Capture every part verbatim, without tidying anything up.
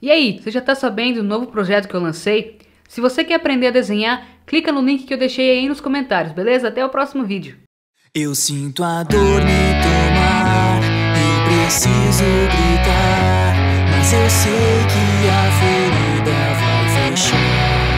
E aí, você já tá sabendo do novo projeto que eu lancei? Se você quer aprender a desenhar, clica no link que eu deixei aí nos comentários, beleza? Até o próximo vídeo. Eu sinto a dor me tomar, eu preciso gritar, mas eu sei que a ferida vai fechar.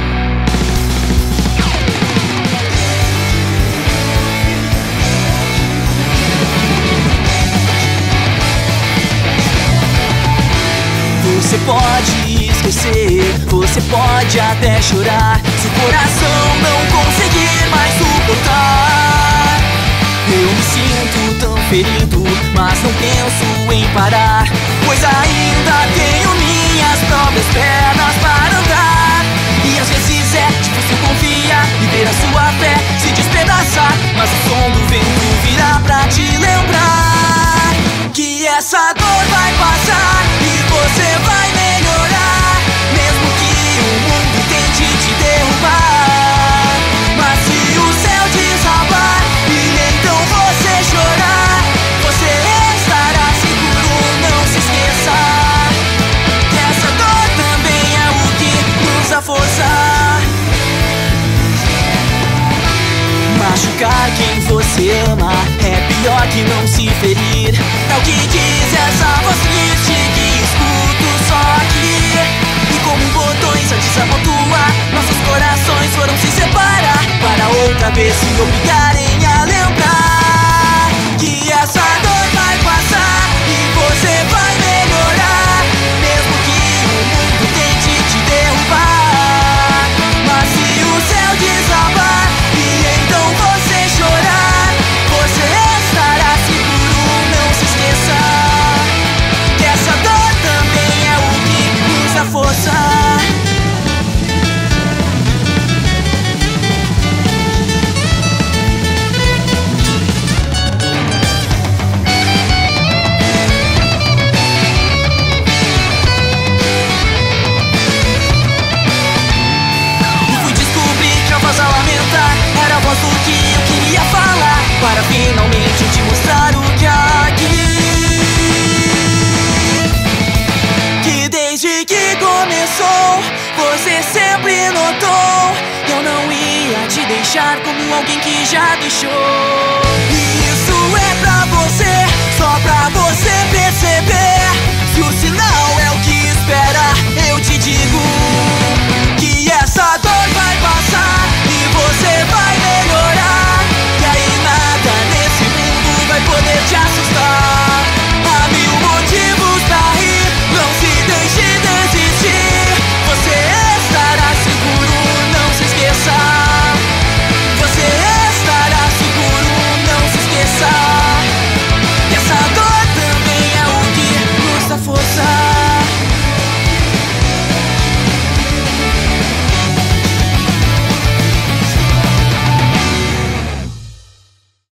Você pode esquecer, você pode até chorar, se o coração não conseguir mais suportar. Eu me sinto tão ferido, mas não penso em parar, pois ainda tenho minhas próprias pernas para andar. E às vezes é difícil confiar e ver a sua fé se despedaçar, mas o som do vento virá pra te lembrar que essa dor vai passar e você vai melhorar, mesmo que o mundo tente te derrubar. Mas se o céu desabar e então você chorar, você estará seguro, não se esqueça que essa dor também é o que nos dá força. Machucar quem você ama é pior que não se ferir, é o que diz essa voz triste que escuto só aqui. E como botões a desamontoar, nossos corações foram se separar, para outra vez se obrigarem a lembrar que essa dor vai passar e você vai melhorar, mesmo que o mundo tente te derrubar. Mas se o céu desabar e então você chorar, você estará seguro, não se esqueça que essa dor também é o que nos dá força. E fui descobrir que a voz a lamentar era a voz do que eu queria falar, para finalmente te mostrar o que há aqui. Que desde que começou, você sempre notou, eu não ia te deixar como alguém que já deixou.